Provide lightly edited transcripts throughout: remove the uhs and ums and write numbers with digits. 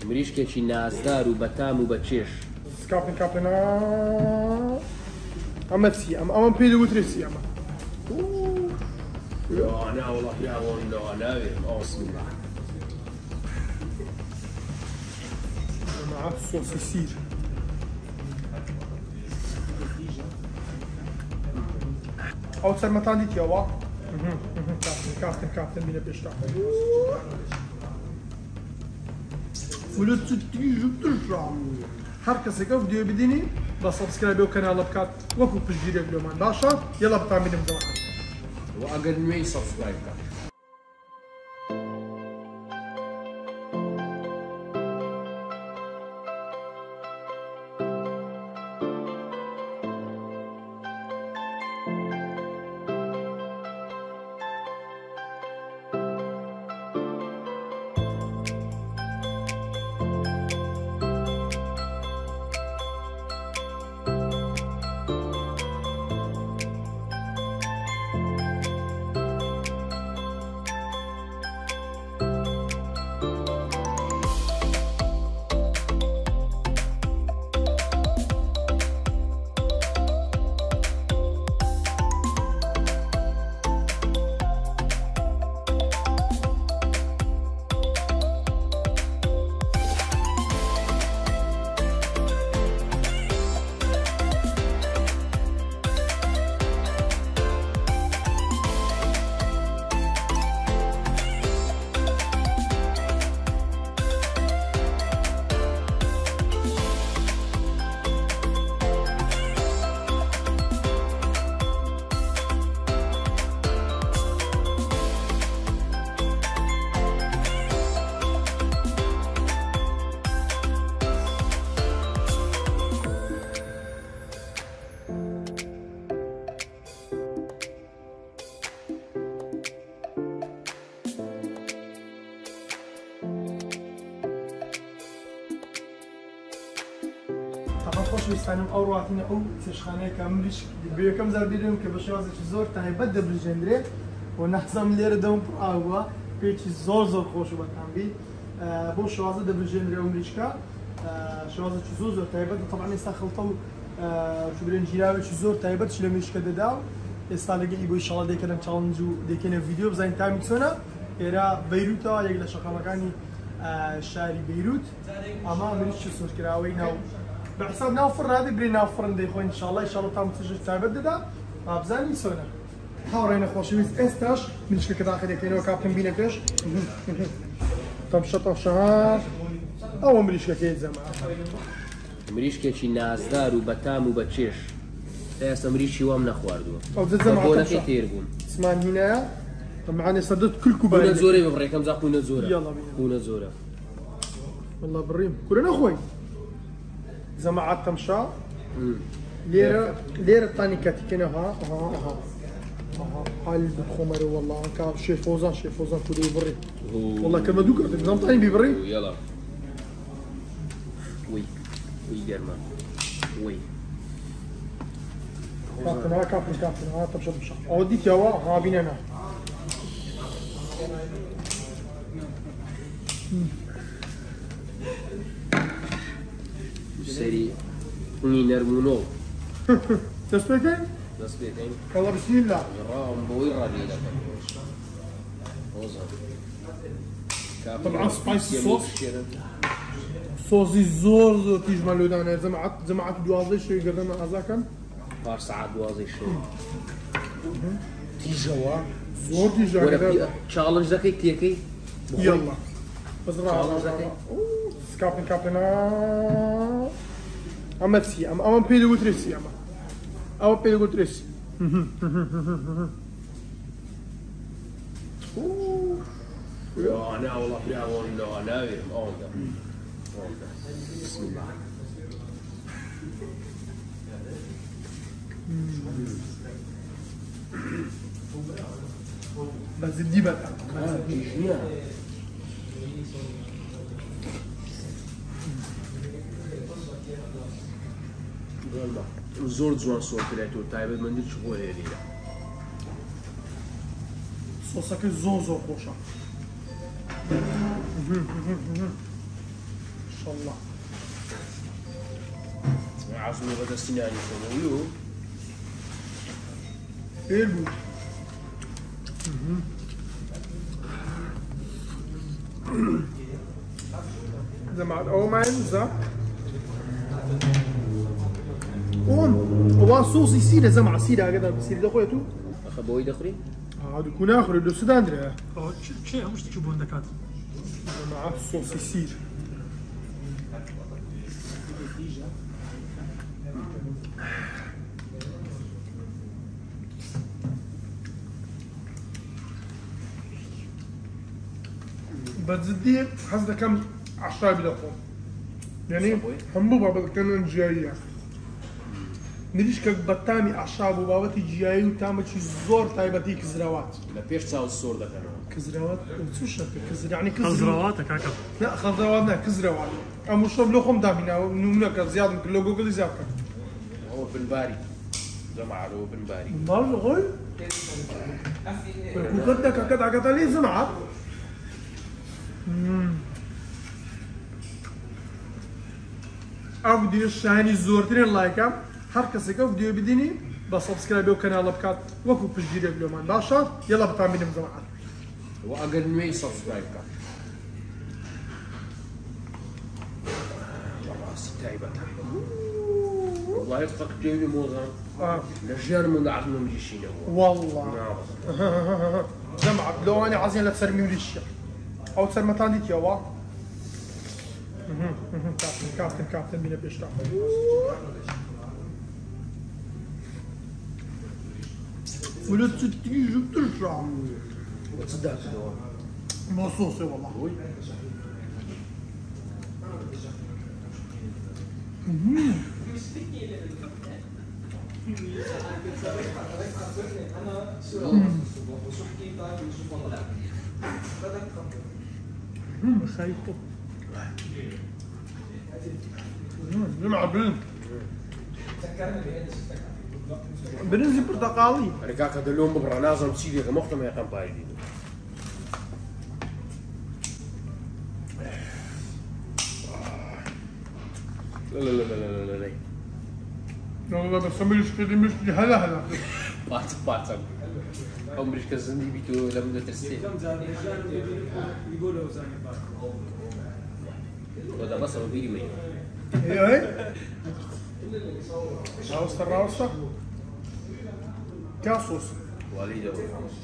مریشکێکی نازدار و بەتام و بەچێش. سکاپن کاپنا ئەمە چی؟ ئەمە پێی دەوترێت چی ئەمە؟ لا والله يا والله لا بسم الله. مع صوص يسير او سرمتان ديت يوا كابتن بينا بيشتاق ولو تيجي ترجع هر کسی که ویدیو بدینی با سابسکرایب و کانال بکات وکو پشگیری بیومان باشا یلا بتام بینم زمان و اگر نوی سابسکرایب کن. خوش بستانم ئەو ڕاتینە ئەو چێشخانەیە کە مریش بەیەکەم جار بیرم کە بە شێوازێکی زۆر تایبەت دەبرژێنرێ و نەحزەم لێرە دەوم پڕ ئاوە پێکی زۆر خۆش و بەتامبی بۆ شێوازە دەبرژێنرێ ئەو مریشکە شێوازێکی زۆر تایبەت طبعاً ئێستا خەڵتە و جیراوێکی زۆر تایبەت لە مریشکە دەدا و ئێستا لەگەڵی بۆی ئینشاڵڵا دەیکەنم چاڵنج و دەکەنە ڤیدیۆ بزانین تامی چۆنە ئێرە بەیروتەوە یەک لە شەقامەکانی شاری بەیروت ئەمە مریشکی سۆرکراوەی ناو بحساب ناو فرن هذه بري ناو فرن دي خوين ان شاء الله تام تسجل تابد دا ابزاني سونا هاورينا خوشويس استاش من شكل داخل كاينو كابتن بينا كاش طب شطه شهر او مريشكا كاين زعما مریشکێکی نازدار و بەتام و بەچێش ئێستا مریشی وام نەخواردووە او زعما بۆنەکەی تێر بوون اسمان هنا طبعا صدت كل كوبايه قوونە زۆرەی ببڕێ کەم جا قوونە زۆرە يلا بينا قوونە زۆرە والله بريم كلنا اخوي زعما عاد تمشى ليرة الثاني كاتيكينا ها هاي الخمر والله كاب شي فوزان كودي بري والله كما دوك نظام ثاني بيبري يلا وي جرما وي كابتن ها تمشى اوديك يا ها بينا انا سري نرمونو تسبيكين؟ تسبيكين والله بسم الله رام بوي رالي لك طبعا سبايسي صوصي زور تيجملو دانا جماعة دوازي شي قدام هذاكن بار ساعات دوازي شي تيجوا زور تيجا تشالنج ذاكي تيكي يلا بزرعة كابتن أما تسي أما بيدو تريسي أما بيدو تريسي أنا والله يا والله أنا بسم الله. بس دي بقى زۆر جوان سۆکرێتەوە تایبەتمەندی چ بۆ هێریە سۆسەکە زۆر خۆشە شاء الله عاصمة بدأ السناني سنويو ايه البو زعما او ما ينزع هو صوص يصير زعما سيده كذا بيصير دخويتو أخبوي دخري هذا يكون اخر لو سودان درا شيء مش تشوفون دكاتره مع الصوص يصير بتزدي حسب كم عشرة بلقون يعني هم بابا كانوا جاية نريش كك بتامي عشرة بابا جاي وتعمل شيء زور تايبتي كزراوات لا بيش تساوي الصور ده كانوا كزراوات وتشوش كزر يعني كزر خضرواتك هكذا لا خضرواتنا كزراوات أما شرب لهم دامينا ونمنا زيادة من كل جوجل زيادة هو بن باري جماعة هو بن باري مال غوي وقدك كذا كذا ليه زمعة او فيديو شاهني زورترين لايكا هر كسي كو فيديو بديني بس سبسكرايب وكانال بكات وكو بجيري بلومان باشا يلا بتعمل مزمعات وأقل مي سبسكرايب كان والله ستايبة والله يتفق جيبي موزان نجار من عظم مجيشينا والله زمعة لو انا عايزين لا تسرمي وليشيا او تسرمتان ديت يوا كابتن بينا بيشتغل ولا تيجي بترجع وتصدق مصوصي والله وي خايفه جمع برنزي برتقالي أنا كاك هذا اليوم ببرا نازم سيدي كمختم يا كم بايدي لا لا لا لا لا لا والله بس مش كذي مش هلا باتن عمري كزندي بيتو لم نترسي يقولوا زاني وده بس هو بيجي مي ايه راوستا كاسوس والده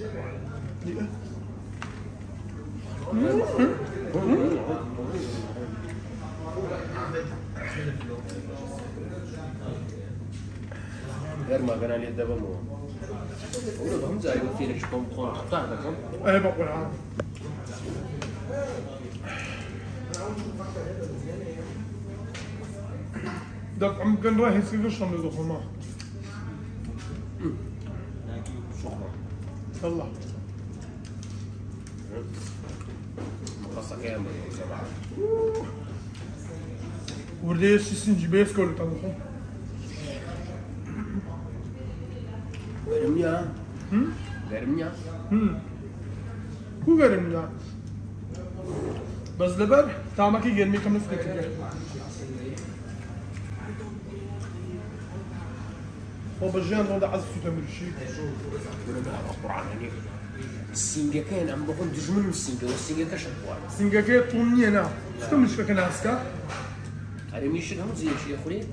غير ما كان عليه الدبا مو ولا هم زي في لك شكون بخون قطع لكم ايه بقول عام دك عم كان رايح يصير شلون يزخوا معه الله مقصة كامل سبعة وردي سنجي بيس كل تنظفهم غرميا غرميا هو غير منها بس لبر تامكي غير مي كم نفكر هو بجان هذا عزف تمر شيء ولا بلعب القرآن يعني السنجة كان عم بكون تجمل السنجة والسنجة كشفوها سنجاكي طوني انا شو مش فاكر ناسكا هذا مش هم زي شيء يا اخوي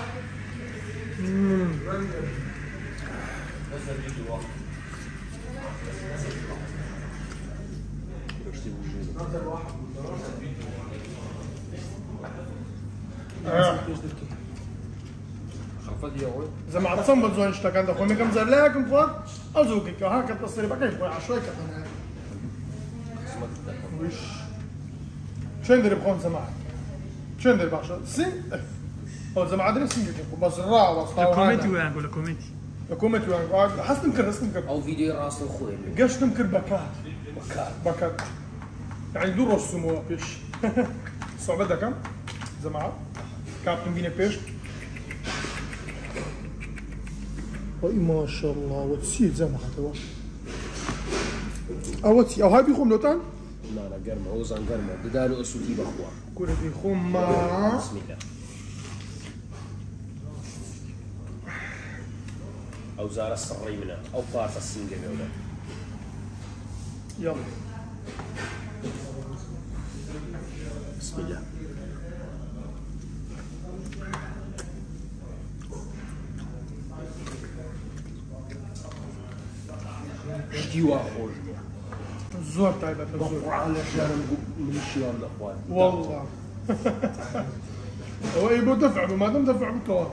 خلفت يا اخوي زعما عطسان بزوان اشتاق عند اخوي كم زر لكم فا ازوقك هاك التصريف كيف عشوائي كمان وش شو ندير بخون سماع شو ندير باشا سين هو زعما عادي سين بس الرا واسطه كومنتي وين اقول كومنتي كومنتي وين حس تنكر او فيديو راس اخوي قاش تنكر بكات وكال بكات يعني دور السمو بيش صعبة كم زعما كابتن بينا بيش وي ما شاء الله وتسير زعما هذا اوتي او هاي بيخوم لوتان نانا قرمه وزن قرمه بدال اسودي بخوا كورتي خما بسم الله او زار الصري منها او فارس السنجه بيولا يلا بسم الله شتيوا خوش زور تايبة زور على شارم من الشيوان الاخوان والله هو يبغى دفع ما دام دفع بكوا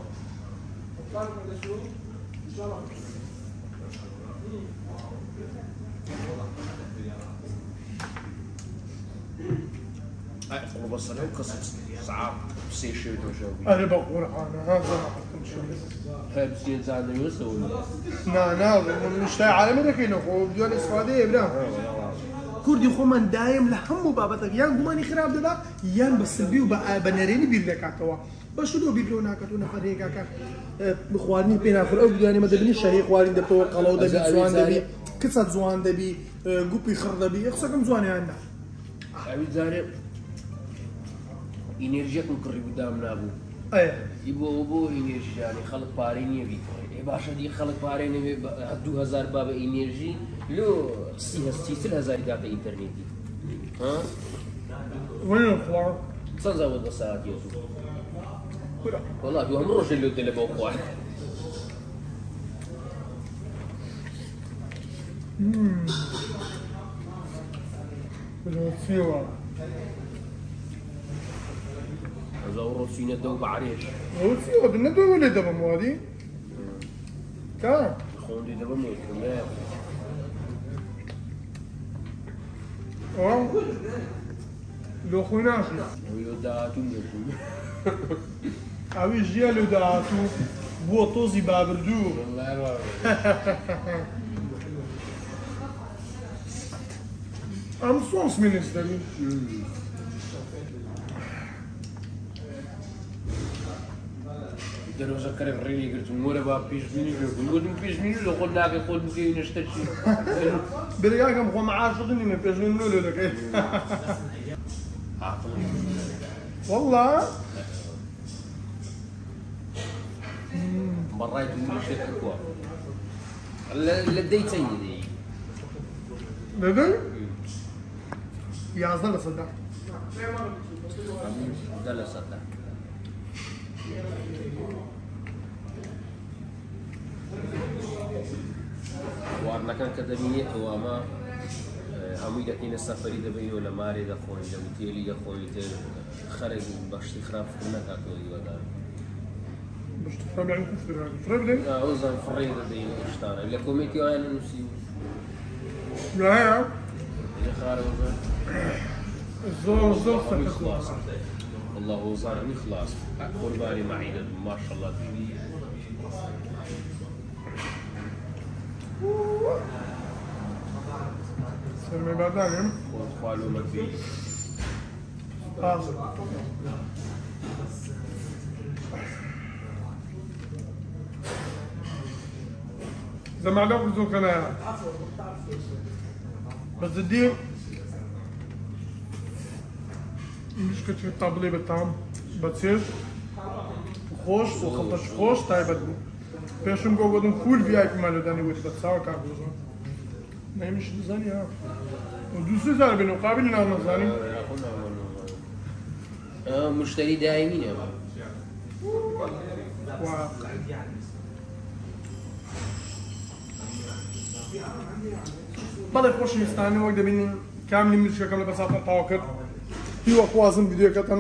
قرب الصلاة وقصص ساعات سيشيت وشوي انا بقول انا هذا ما حكم شيء هاي بسين زاد يوسف نا مش تاع عالمي دكينو خو بدون استفاده بلا كردي خو من دايم لهم بابتك يان غماني خراب دلا يان بسلبي وبنريني بيرلكاتوا بشلو بيبلونا كتونا فريقا كا بخوارني بينا في الاول يعني ما دبني شهي خوارين دبتو قلو دبي زوان دبي كسات زوان دبي غوبي خر دبي اخسكم زوان عندنا ابي زاري انرجيكم كري قدامنا ابو ايه يبو انرجي يعني خلق باريني بي باشا دي خلق باريني هدو 1000 باب انرجي لو 6000 داتا انترنتي ها وين الخوار؟ تصنزا ساعات يوسف والله هو مروش اللي قلت له بوقوع بالوصيوة زورو سينا دوب عريش وصيوة بدنا دو ولا دبا موادي؟ كام؟ خوندي دابا موت كمان لو خويناش ويوداتو نجم اوي جيا لو داتو بو طوزي بابردو والله ما ام صوص من استبي درو زكري فريني قلت مورا با بيش مني قلت بيش مني لو قلنا لك قلت مكين نشتشي برياك ام خو معاشقني ما بيش منو لك اعطوني والله مرات من شيء كوا لدي سيدي لدي يا زلمه صدق دلا صدق وارنا كان كدمية وما همي دكين السفري دبي ولا ماري دخوين دمتيلي دخوين خرج باشتي خراب كنا كاكولي ولا باش تفهم يعني كفر هذا فريبلي اوزان فريدة دي اشتغل لكم يتيو انا نسيو لا يا اللي خارج اوزان الزور خلاص والله اوزان خلاص قرباني معينة ما شاء الله سلمي بعدين وخوالو مكبي زمان بزو كنا بس دي مش كتير طابلي بالطعم بتصير خوش وخلطش خوش طيب بيشم جو بدون فول في اي مالو داني ويت بتصاور كابوزو ما يمش نزاني ها ودوسي زار بينو قابل لا نزاني مشتري دائمين يا بله خوش نیستانی وقت دبینی کاملی میشه کامل بساطن تاکر هی وقت واسم ویدیو کتن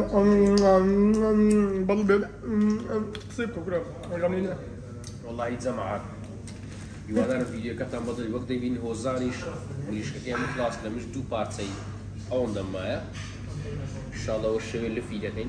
بله بله قصيب كوكرا ولا والله يتزمع يوادر الفيديو كتن بدل وقت دبين هو زانيش مش كتير مخلاص كده مش دو بارتسي أون دم معايا إن شاء الله والشغل اللي في دهين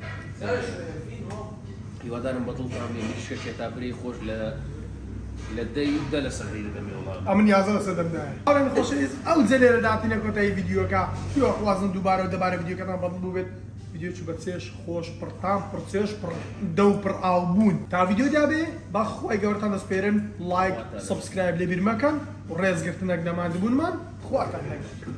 يوادر بدل كامل مش كتير بري خوش لدي يبدأ لسهري دمي والله أمن يازل سدم ده أنا خوشيز أو زلير داتينا كنت أي فيديو كا يو خوازن دوباره فيديو كتن بدل بيت فيديو شو بتسيش خوش برتام برتسيش بر دو بر ألبون تا فيديو دابي بخو أي جورتان دسبيرن لايك سبسكرايب لبير مكان ورئيس قرتنا قدام عند بون من خواتنا